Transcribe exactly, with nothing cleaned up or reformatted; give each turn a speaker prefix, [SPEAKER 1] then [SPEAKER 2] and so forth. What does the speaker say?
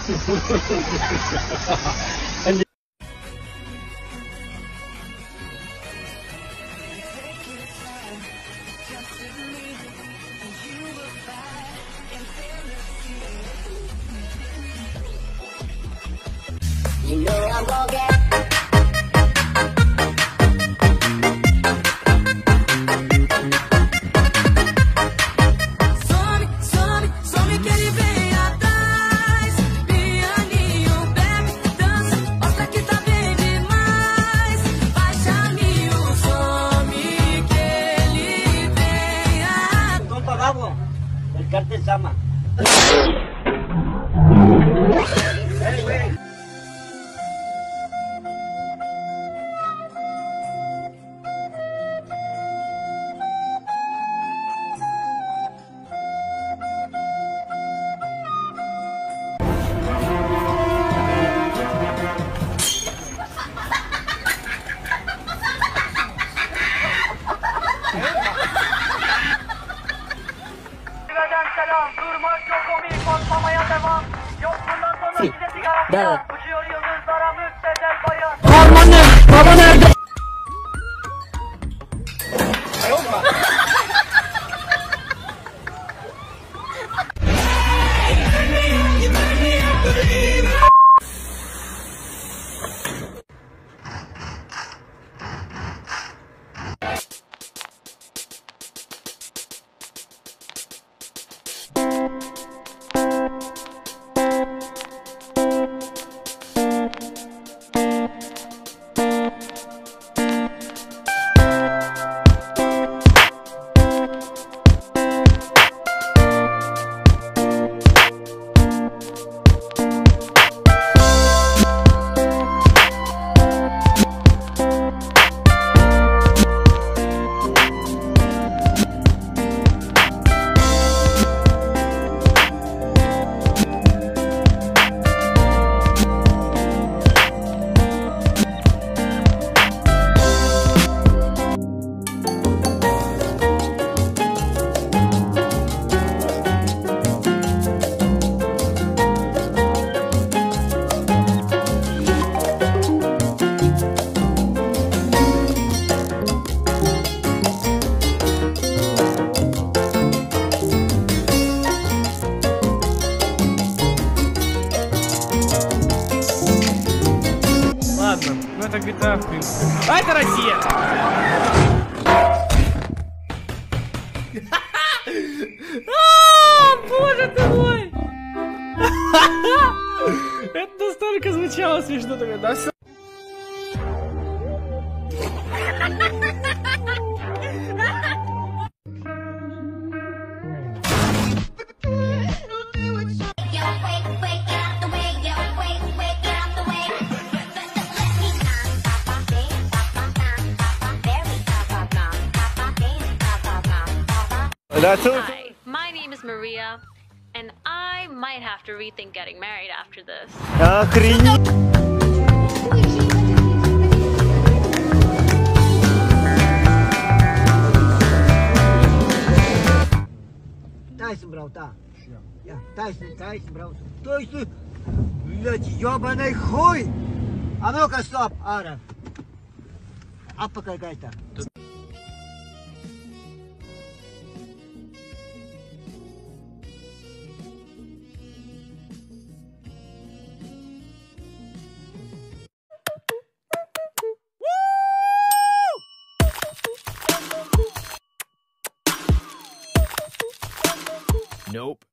[SPEAKER 1] And
[SPEAKER 2] you know I'm gonna get.
[SPEAKER 1] el cártel Sama.
[SPEAKER 3] Selam, durmak yok komik, korkmamaya devam. Yok bundan sonra size sigara filan. Uçuyor yıldızlara müptezel bayan.
[SPEAKER 1] Harmanım, baba nerede?
[SPEAKER 4] Ладно, ну это джи ти эй, в принципе. А это Россия! А, боже ты мой! Это настолько звучало смешно тогда, да? Все.
[SPEAKER 5] Hi, my name is Maria, and I might have to rethink getting married after this.
[SPEAKER 6] Тайсон, брат, я Тайсон, Тайсон, брат. То есть ты, блядь, ёбаный хуй! А ну-ка, стоп, Ара. Апа какая-то.
[SPEAKER 4] Nope.